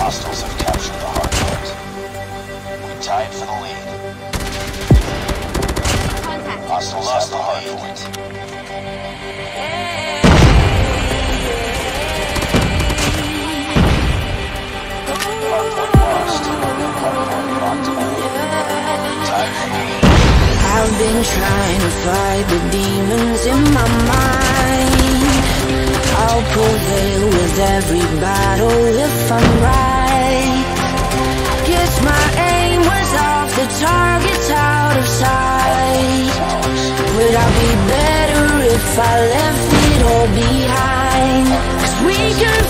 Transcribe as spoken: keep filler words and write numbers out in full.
Hostiles have captured the hard point. We tied for the lead. Contact. Hostiles have the hard point. Hard point lost. Hard point locked on. Tied for the lead. I've been trying to fight the demons in my mind. I'll prevail with every battle if I'm right. Guess my aim was off, the target's out of sight. Would I be better if I left it all behind? 'Cause we can